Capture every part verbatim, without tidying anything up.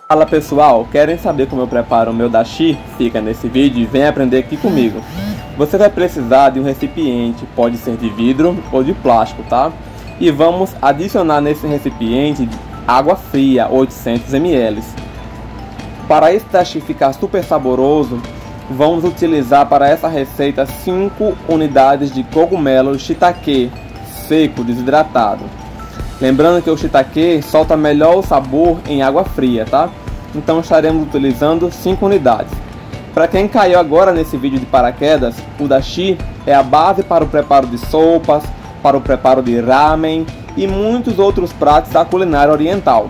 Fala pessoal, querem saber como eu preparo o meu dashi? Fica nesse vídeo e vem aprender aqui comigo. Você vai precisar de um recipiente, pode ser de vidro ou de plástico, tá? E vamos adicionar nesse recipiente água fria, oitocentos mililitros. Para esse dashi ficar super saboroso, vamos utilizar para essa receita cinco unidades de cogumelo shiitake seco desidratado. Lembrando que o shiitake solta melhor o sabor em água fria, tá? Então estaremos utilizando cinco unidades. Para quem caiu agora nesse vídeo de paraquedas, o dashi é a base para o preparo de sopas, para o preparo de ramen e muitos outros pratos da culinária oriental.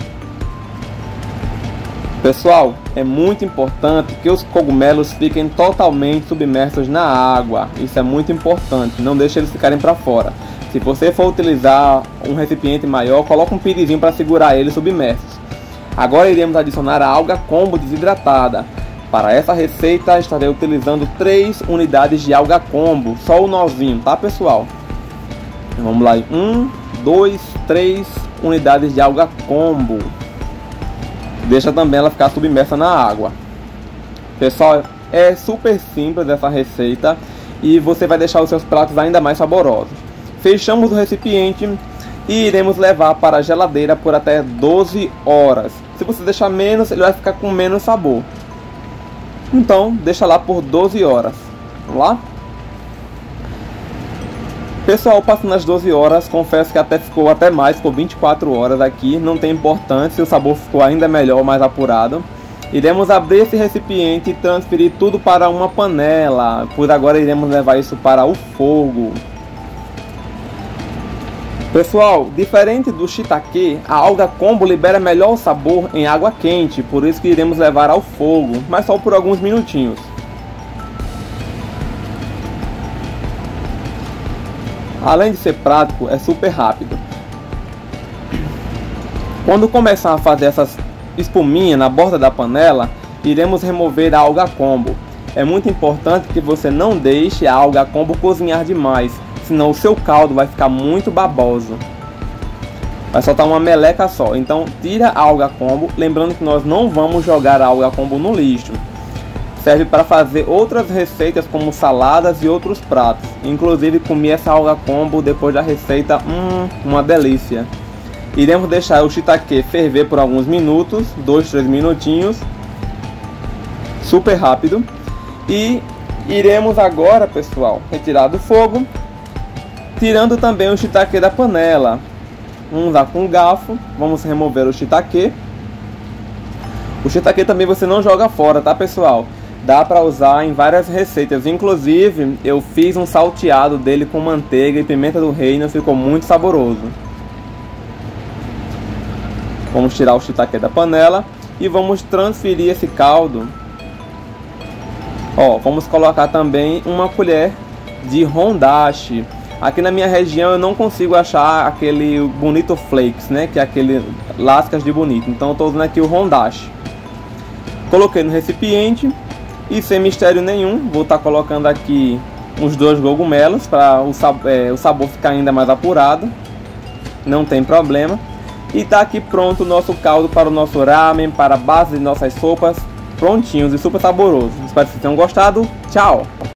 Pessoal, é muito importante que os cogumelos fiquem totalmente submersos na água. Isso é muito importante, não deixe eles ficarem para fora. Se você for utilizar um recipiente maior, coloque um pirizinho para segurar eles submersos. Agora iremos adicionar a alga combo desidratada. Para essa receita estarei utilizando três unidades de alga combo, só o nozinho, tá pessoal? Vamos lá, um, dois, três unidades de alga combo. Deixa também ela ficar submersa na água. Pessoal, é super simples essa receita e você vai deixar os seus pratos ainda mais saborosos. Fechamos o recipiente e iremos levar para a geladeira por até doze horas. Se você deixar menos, ele vai ficar com menos sabor. Então, deixa lá por doze horas. Vamos lá? Pessoal, passando as doze horas, confesso que até ficou até mais, ficou vinte e quatro horas aqui. Não tem importância, o sabor ficou ainda melhor, mais apurado. Iremos abrir esse recipiente e transferir tudo para uma panela. Por agora iremos levar isso para o fogo. Pessoal, diferente do shiitake, a alga combo libera melhor o sabor em água quente, por isso que iremos levar ao fogo, mas só por alguns minutinhos. Além de ser prático, é super rápido. Quando começar a fazer essas espuminhas na borda da panela, iremos remover a alga combo. É muito importante que você não deixe a alga combo cozinhar demais, senão o seu caldo vai ficar muito baboso. Vai soltar uma meleca só. Então tira a alga combo, lembrando que nós não vamos jogar a alga combo no lixo. Serve para fazer outras receitas como saladas e outros pratos. Inclusive comi essa alga combo depois da receita, hum, uma delícia. Iremos deixar o shiitake ferver por alguns minutos, dois, três minutinhos, super rápido. E iremos agora, pessoal, retirar do fogo, tirando também o shiitake da panela. Vamos usar com um garfo, vamos remover o shiitake. O shiitake também você não joga fora, tá pessoal? Dá para usar em várias receitas, inclusive eu fiz um salteado dele com manteiga e pimenta do reino, ficou muito saboroso. Vamos tirar o shiitake da panela e vamos transferir esse caldo. Ó, vamos colocar também uma colher de hondashi. Aqui na minha região eu não consigo achar aquele bonito flakes, né, que é aquele lascas de bonito. Então eu estou usando aqui o hondashi. Coloquei no recipiente. E sem mistério nenhum, vou estar colocando aqui uns dois cogumelos para o, sab é, o sabor ficar ainda mais apurado. Não tem problema. E está aqui pronto o nosso caldo para o nosso ramen, para a base de nossas sopas, prontinhos e super saborosos. Espero que vocês tenham gostado. Tchau!